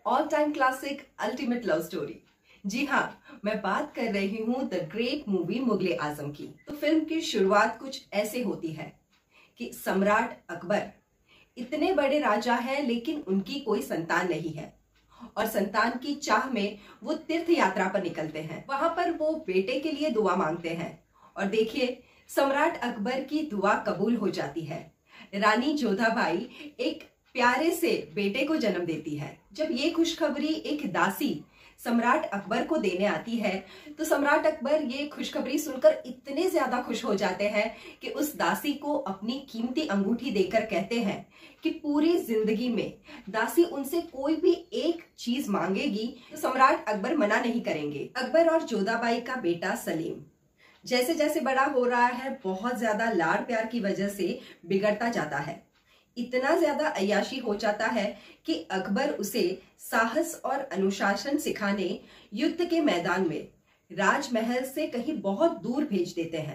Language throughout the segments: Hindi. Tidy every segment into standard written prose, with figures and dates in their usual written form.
All time classic ultimate love story. जी हाँ, मैं बात कर रही हूँ the great movie Mughal-e Azam की। तो फिल्म की शुरुआत कुछ ऐसे होती है कि सम्राट अकबर इतने बड़े राजा हैं, लेकिन उनकी कोई संतान नहीं है और संतान की चाह में वो तीर्थ यात्रा पर निकलते हैं। वहां पर वो बेटे के लिए दुआ मांगते हैं और देखिए, सम्राट अकबर की दुआ कबूल हो जाती है। रानी जोधाबाई एक प्यारे से बेटे को जन्म देती है। जब ये खुशखबरी एक दासी सम्राट अकबर को देने आती है तो सम्राट अकबर ये खुशखबरी सुनकर इतने ज्यादा खुश हो जाते हैं कि उस दासी को अपनी कीमती अंगूठी देकर कहते हैं कि पूरी जिंदगी में दासी उनसे कोई भी एक चीज मांगेगी तो सम्राट अकबर मना नहीं करेंगे। अकबर और जोधाबाई का बेटा सलीम जैसे जैसे बड़ा हो रहा है, बहुत ज्यादा लाड़ प्यार की वजह से बिगड़ता जाता है। इतना ज्यादा अय्याशी हो जाता है कि अकबर उसे साहस और अनुशासन सिखाने युद्ध के मैदान में राजमहल से कहीं बहुत दूर भेज देते हैं।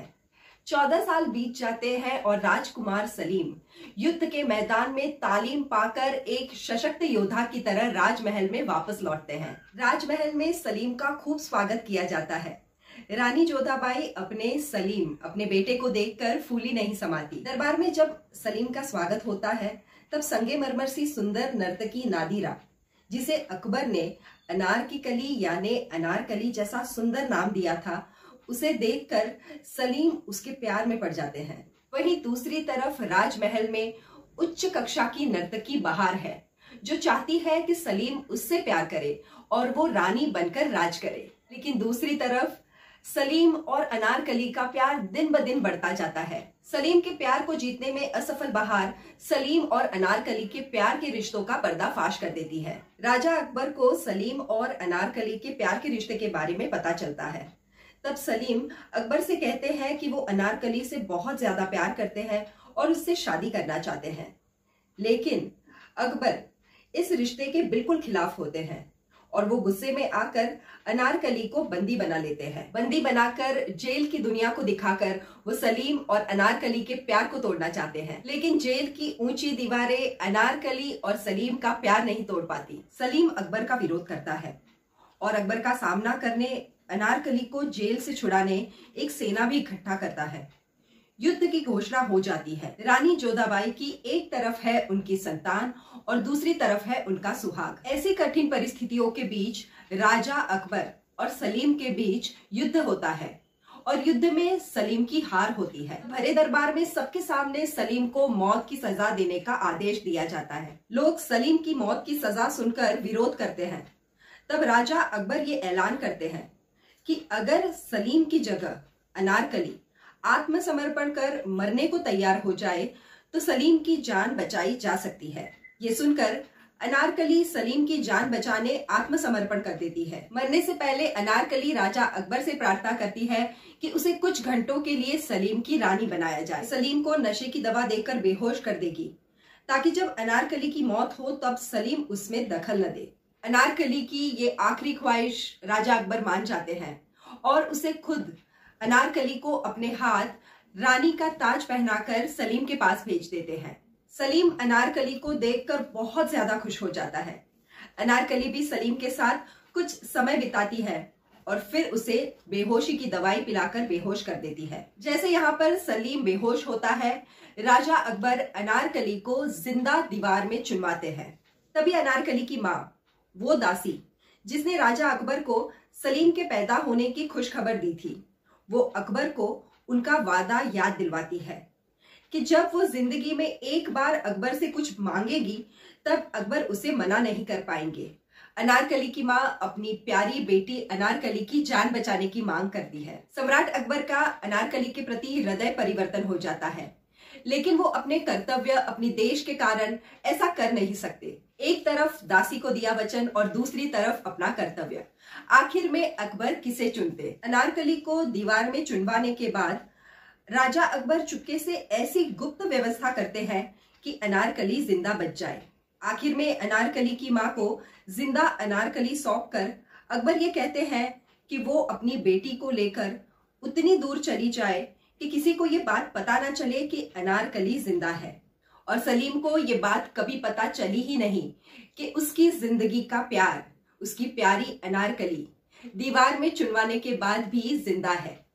14 साल बीत जाते हैं और राजकुमार सलीम युद्ध के मैदान में तालीम पाकर एक सशक्त योद्धा की तरह राजमहल में वापस लौटते हैं। राजमहल में सलीम का खूब स्वागत किया जाता है। रानी जोधाबाई अपने बेटे को देखकर फूली नहीं समाती। दरबार में जब सलीम का स्वागत होता है तब संगमरमर सी सुंदर नर्तकी नादिरा, जिसे अकबर ने अनारकली यानी अनारकली जैसा सुंदर नाम दिया था, उसे देखकर सलीम उसके प्यार में पड़ जाते हैं। वहीं दूसरी तरफ राजमहल में उच्च कक्षा की नर्तकी बहार है, जो चाहती है कि सलीम उससे प्यार करे और वो रानी बनकर राज करे। लेकिन दूसरी तरफ सलीम और अनारकली का प्यार दिन ब दिन बढ़ता जाता है। सलीम के प्यार को जीतने में असफल बहार सलीम और अनारकली के प्यार के रिश्तों का पर्दाफाश कर देती है। राजा अकबर को सलीम और अनारकली के प्यार के रिश्ते के बारे में पता चलता है। तब सलीम अकबर से कहते हैं कि वो अनारकली से बहुत ज्यादा प्यार करते हैं और उससे शादी करना चाहते हैं। लेकिन अकबर इस रिश्ते के बिल्कुल खिलाफ होते हैं और वो गुस्से में आकर अनारकली को बंदी बना लेते हैं। बंदी बनाकर जेल की दुनिया को दिखाकर वो सलीम और अनारकली के प्यार को तोड़ना चाहते हैं। लेकिन जेल की ऊंची दीवारें अनारकली और सलीम का प्यार नहीं तोड़ पाती। सलीम अकबर का विरोध करता है और अकबर का सामना करने अनारकली को जेल से छुड़ाने एक सेना भी इकट्ठा करता है। युद्ध की घोषणा हो जाती है। रानी जोधाबाई की एक तरफ है उनकी संतान और दूसरी तरफ है उनका सुहाग। ऐसी कठिन परिस्थितियों के बीच राजा अकबर और सलीम के बीच युद्ध होता है और युद्ध में सलीम की हार होती है। भरे दरबार में सबके सामने सलीम को मौत की सजा देने का आदेश दिया जाता है। लोग सलीम की मौत की सजा सुनकर विरोध करते हैं। तब राजा अकबर ये ऐलान करते हैं कि अगर सलीम की जगह अनारकली आत्मसमर्पण कर मरने को तैयार हो जाए तो सलीम की जान बचाई जा सकती है। ये सुनकर अनारकली सलीम की जान बचाने आत्मसमर्पण कर देती है। मरने से पहले अनारकली राजा अकबर से प्रार्थना करती है कि उसे कुछ घंटों के लिए सलीम की रानी बनाया जाए। सलीम को नशे की दवा देकर बेहोश कर देगी ताकि जब अनारकली की मौत हो तब सलीम उसमें दखल न दे। अनारकली की ये आखिरी ख्वाहिश राजा अकबर मान जाते हैं और उसे खुद अनारकली को अपने हाथ रानी का ताज पहनाकर सलीम के पास भेज देते हैं। सलीम अनारकली को देखकर बहुत ज्यादा खुश हो जाता है। अनारकली भी सलीम के साथ कुछ समय बिताती है और फिर उसे बेहोशी की दवाई पिलाकर बेहोश कर देती है। जैसे यहाँ पर सलीम बेहोश होता है, राजा अकबर अनारकली को जिंदा दीवार में चुनवाते हैं। तभी अनारकली की माँ, वो दासी जिसने राजा अकबर को सलीम के पैदा होने की खुशखबर दी थी, वो अकबर को उनका वादा याद दिलवाती है कि जब वो जिंदगी में एक बार अकबर से कुछ मांगेगी तब अकबर उसे मना नहीं कर पाएंगे। अनारकली की माँ अपनी प्यारी बेटी अनारकली की जान बचाने की मांग करती है। सम्राट अकबर का अनारकली के प्रति हृदय परिवर्तन हो जाता है, लेकिन वो अपने कर्तव्य, अपनी देश के कारण ऐसा कर नहीं सकते। एक तरफ दासी को दिया वचन और दूसरी तरफ अपना कर्तव्य। आखिर में अकबर किसे चुनते? अनारकली को दीवार में चुनवाने के बाद राजा अकबर चुपके से ऐसी गुप्त व्यवस्था करते हैं कि अनारकली जिंदा बच जाए। आखिर में अनारकली की माँ को जिंदा अनारकली सौंपकर अकबर ये कहते हैं कि वो अपनी बेटी को लेकर उतनी दूर चली जाए कि किसी को ये बात पता ना चले कि अनारकली जिंदा है और सलीम को ये बात कभी पता चली ही नहीं कि उसकी जिंदगी का प्यार, उसकी प्यारी अनारकली दीवार में चुनवाने के बाद भी जिंदा है।